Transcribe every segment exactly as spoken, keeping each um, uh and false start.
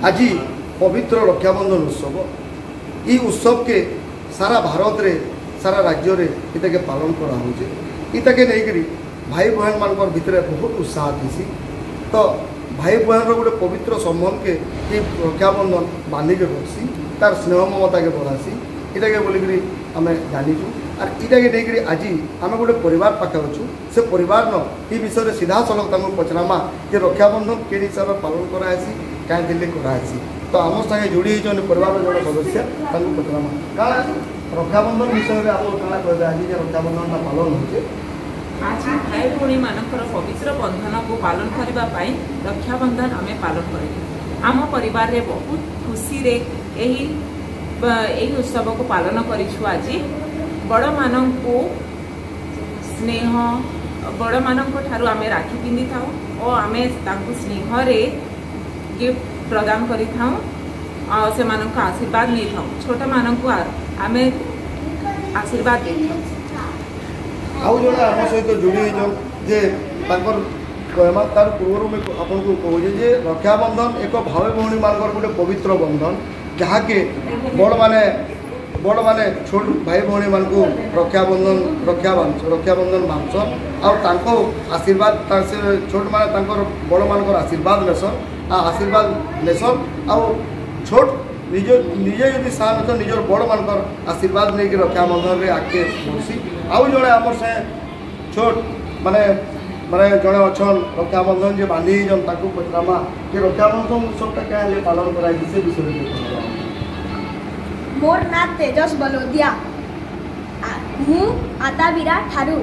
आज पवित्र रक्षाबंधन उत्सव ये उत्सव के सारा भारत रे सारा राज्य रे इतके पालन करा होचे इतके नहीं करी भाई बहन मान भितर बहुत उत्साह थी तो भाई बहन गोटे पवित्र संबंध के ये रक्षाबंधन बांधिक रखसी तार स्नेह ममता के बढ़ासी इटाके बोलिकी आम जानीचु और इटाके नहीं आज आम गोटे परिवार पाखे अच्छु से परिवार न ये विषय सीधा सलख पचरामा कि रक्षाबंधन के हिसाब से पालन करासी कहीं करासी तो आम सागे जोड़ी होती परिवार जन सदस्य पचरामा रक्षाबंधन विषय में आप कहे आज रक्षाबंधन पालन हो आज भाई भौणी मानकर पवित्र बंधन को पालन करने रक्षाबंधन आम पालन कर आम परिवार रे बहुत खुशी रे यही यही उत्सव को पालन करिछु। आज बड़ मान को स्नेह बड़ मान ठारू आम राखी पिंधि था और आम स्नेह रे गिफ्ट प्रदान करि था से मानक आशीर्वाद नहीं था छोट मान को आम आशीर्वाद दे आउ जड़े आम सहित जोड़ी जे तार पूर्व में आपन को कहूँ जे रक्षाबंधन एक भाई भौणी मान गोटे पवित्र बंधन जहाँ के बड़ माने बड़ माने छोट भाई भौणी मान को रक्षाबंधन रक्षा रक्षाबंधन बांधसन आउ आशीर्वाद छोट माने बड़ मान आशीर्वाद नेसन आ आशीर्वाद नेसन आउ छोट निज निजे यदि सान तो निजर बड़ मान आशीर्वाद नहीं कि रक्षाबंधन रे आगे बसी आउ जड़े आम से छोट माने माने जड़े अच्छन रक्षाबंधन जो बांधी पचरामा कि रक्षाबंधन उत्सवटा क्या पालन कराई से विषय मोर ना तेजस बलोदिया मु आताबिरा ठारू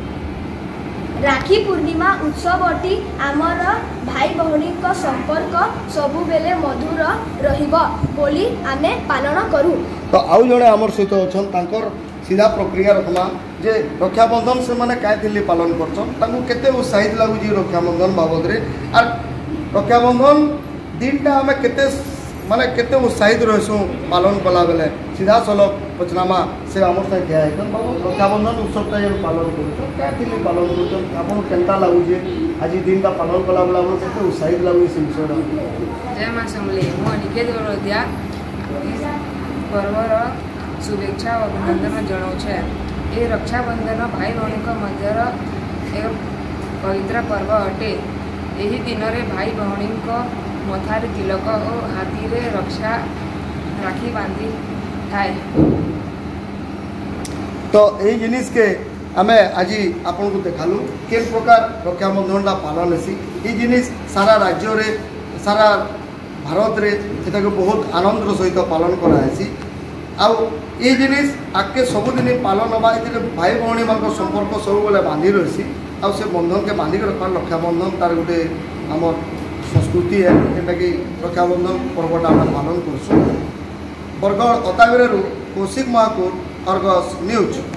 राखी पूर्णिमा उत्सव अटी आमर भाई भौणी संपर्क सबु बेले मधुर रहिबो बोली आमे पालन करू। तो आउ जड़े आमर सहित अच्छन तांकर सीधा प्रक्रिया रखमा जे रक्षाबंधन से माने काहे पालन करछन केते उत्साहित लगुची रक्षाबंधन बाबद रे आर रक्षाबंधन दिनटा आमे केते माने केते उत्साहित रहसु पालन कला बेले सीधा सलख पचनामा से आमर से गया है रक्षाबंधन उत्सवटा जो पालन कर क्या पालन कर आपन केनता लगुचे आज दिनटा पालन कला बेला आपन केते उत्साहित लगुची से विषय जय मां समले मो निके दरोदिया पर्वर शुभेच्छा और अभिनंदन जनाऊे ये रक्षाबंधन भाई भौणी मध्यर एक पवित्र पर्व अटे यही दिन में भाई भौणी मथार तिलक और हाथी रे रक्षा राखी बांधी थाए तो यही जिनिस के आम आज आपन को देखालु के प्रकार रक्षाबंधन पालन हेसी ये जिनिस सारा राज्य रे सारा भारत रे एटा बहुत आनंदर सहित पालन करासी आउ ये जिनिस आगे सबुदिन पालन हवा ये भाई भौणी मान संपर्क सब बेले बांधि रही आ से बंधन के बांधिक रखा रक्षाबंधन तार गोटे आम संस्कृति है जेनटा कि रक्षाबंधन पर्वटा आम पालन कर बरगढ़ अताबिरु कौशिक महाकुर अर्गस न्यूज।